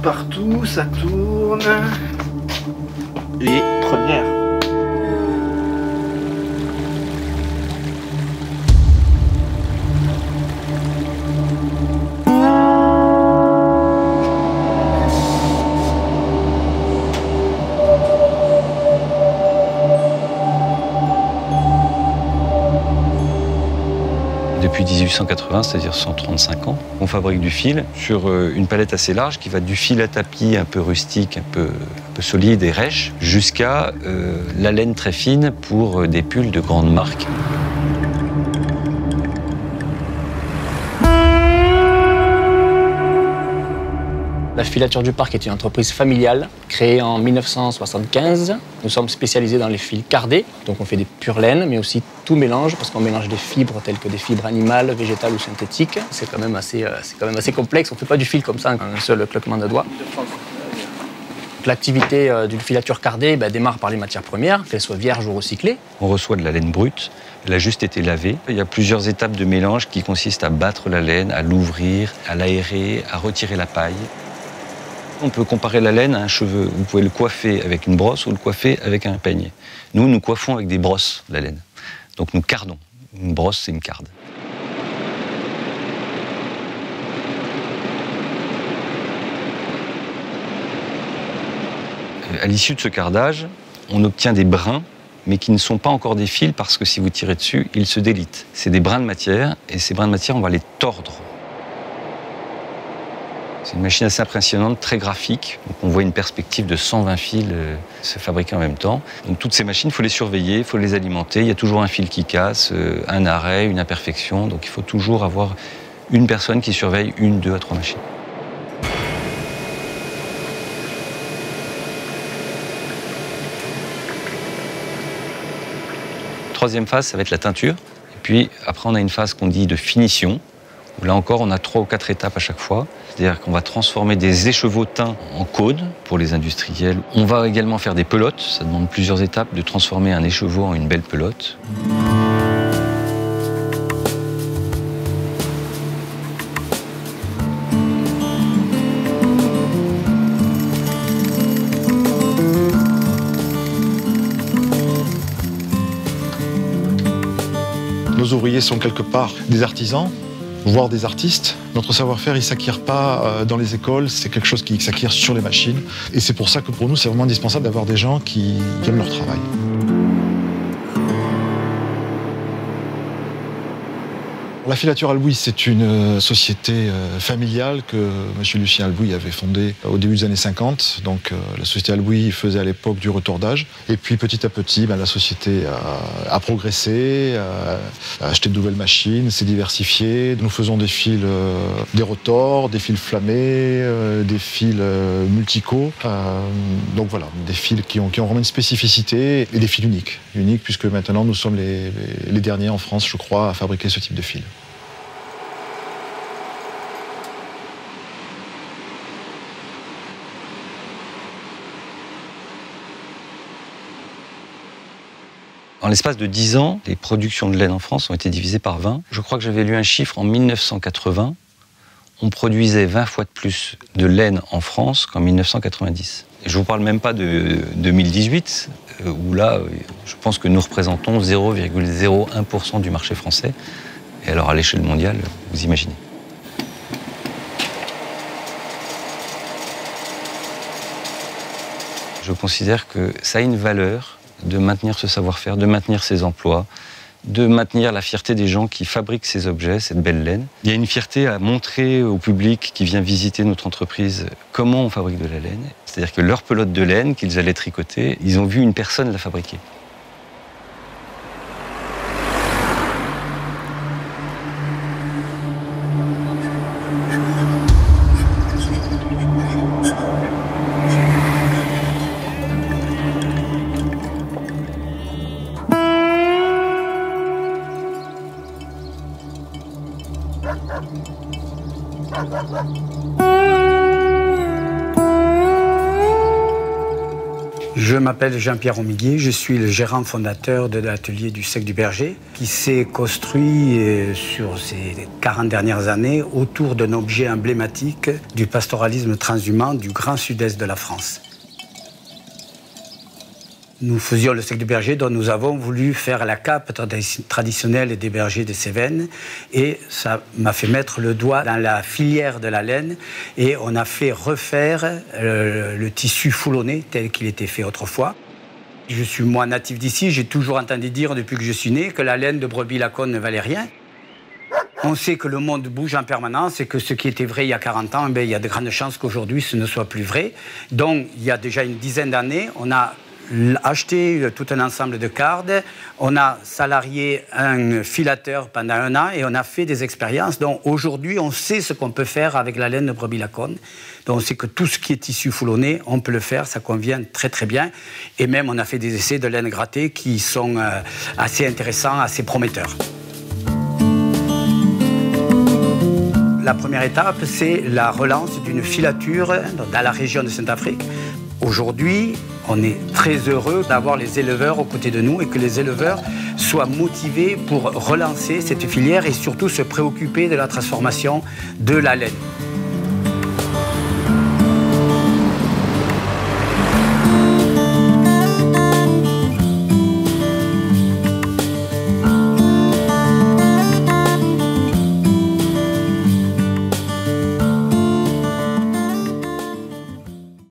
partout, ça tourne. Et première. Depuis 1880, c'est-à-dire 135 ans, on fabrique du fil sur une palette assez large qui va du fil à tapis un peu rustique, un peu solide et rêche, jusqu'à la laine très fine pour des pulls de grandes marques. La Filature du Parc est une entreprise familiale créée en 1975. Nous sommes spécialisés dans les fils cardés, donc on fait des pures laines, mais aussi tout mélange, parce qu'on mélange des fibres telles que des fibres animales, végétales ou synthétiques. C'est quand même assez complexe, on ne fait pas du fil comme ça, un seul claquement de doigts. L'activité d'une filature cardée démarre par les matières premières, qu'elles soient vierges ou recyclées. On reçoit de la laine brute, elle a juste été lavée. Il y a plusieurs étapes de mélange qui consistent à battre la laine, à l'ouvrir, à l'aérer, à retirer la paille. On peut comparer la laine à un cheveu. Vous pouvez le coiffer avec une brosse ou le coiffer avec un peigne. Nous coiffons avec des brosses, la laine. Donc nous cardons. Une brosse, c'est une carde. À l'issue de ce cardage, on obtient des brins, mais qui ne sont pas encore des fils parce que si vous tirez dessus, ils se délitent. C'est des brins de matière, et ces brins de matière, on va les tordre. C'est une machine assez impressionnante, très graphique. Donc on voit une perspective de 120 fils se fabriquer en même temps. Donc toutes ces machines, il faut les surveiller, il faut les alimenter. Il y a toujours un fil qui casse, un arrêt, une imperfection. Donc il faut toujours avoir une personne qui surveille 1, 2 à 3 machines. Troisième phase, ça va être la teinture. Et puis après, on a une phase qu'on dit de finition. Où là encore, on a 3 ou 4 étapes à chaque fois. C'est-à-dire qu'on va transformer des écheveaux teints en cônes pour les industriels. On va également faire des pelotes. Ça demande plusieurs étapes de transformer un écheveau en une belle pelote. Nos ouvriers sont quelque part des artisans, voire des artistes. Notre savoir-faire, il ne s'acquiert pas dans les écoles, c'est quelque chose qui s'acquiert sur les machines. Et c'est pour ça que pour nous, c'est vraiment indispensable d'avoir des gens qui aiment leur travail. La Filature Albouy, c'est une société familiale que M. Lucien Albouy avait fondée au début des années 50. Donc la société Albouy faisait à l'époque du retordage. Et puis petit à petit, la société a progressé, a acheté de nouvelles machines, s'est diversifiée. Nous faisons des fils, des rotors, des fils flammés, des fils multicaux. Donc voilà, des fils qui ont vraiment une spécificité et des fils uniques. Uniques puisque maintenant nous sommes les derniers en France, je crois, à fabriquer ce type de fils. En l'espace de 10 ans, les productions de laine en France ont été divisées par 20. Je crois que j'avais lu un chiffre en 1980. On produisait 20 fois de plus de laine en France qu'en 1990. Et je ne vous parle même pas de 2018, où là, je pense que nous représentons 0,01% du marché français. Et alors, à l'échelle mondiale, vous imaginez. Je considère que ça a une valeur de maintenir ce savoir-faire, de maintenir ces emplois, de maintenir la fierté des gens qui fabriquent ces objets, cette belle laine. Il y a une fierté à montrer au public qui vient visiter notre entreprise comment on fabrique de la laine. C'est-à-dire que leur pelote de laine qu'ils allaient tricoter, ils ont vu une personne la fabriquer. Je Je m'appelle Jean-Pierre Omiguier, je suis le gérant fondateur de l'atelier du Sec du Berger qui s'est construit sur ces 40 dernières années autour d'un objet emblématique du pastoralisme transhumant du grand sud-est de la France. Nous faisions le Sec du Berger dont nous avons voulu faire la cape traditionnelle des bergers des Cévennes et ça m'a fait mettre le doigt dans la filière de la laine et on a fait refaire le tissu foulonné tel qu'il était fait autrefois. Je suis moi natif d'ici, j'ai toujours entendu dire depuis que je suis né que la laine de brebis laconne ne valait rien. On sait que le monde bouge en permanence et que ce qui était vrai il y a 40 ans, il y a de grandes chances qu'aujourd'hui ce ne soit plus vrai. Donc il y a déjà une dizaine d'années, on a acheté tout un ensemble de cardes, on a salarié un filateur pendant 1 an et on a fait des expériences. Donc aujourd'hui, on sait ce qu'on peut faire avec la laine de brebis laconne. Donc on sait que tout ce qui est tissu foulonné, on peut le faire, ça convient très très bien. Et même on a fait des essais de laine grattée qui sont assez intéressants, assez prometteurs. La première étape, c'est la relance d'une filature dans la région de Saint-Afrique. Aujourd'hui, on est très heureux d'avoir les éleveurs aux côtés de nous et que les éleveurs soient motivés pour relancer cette filière et surtout se préoccuper de la transformation de la laine.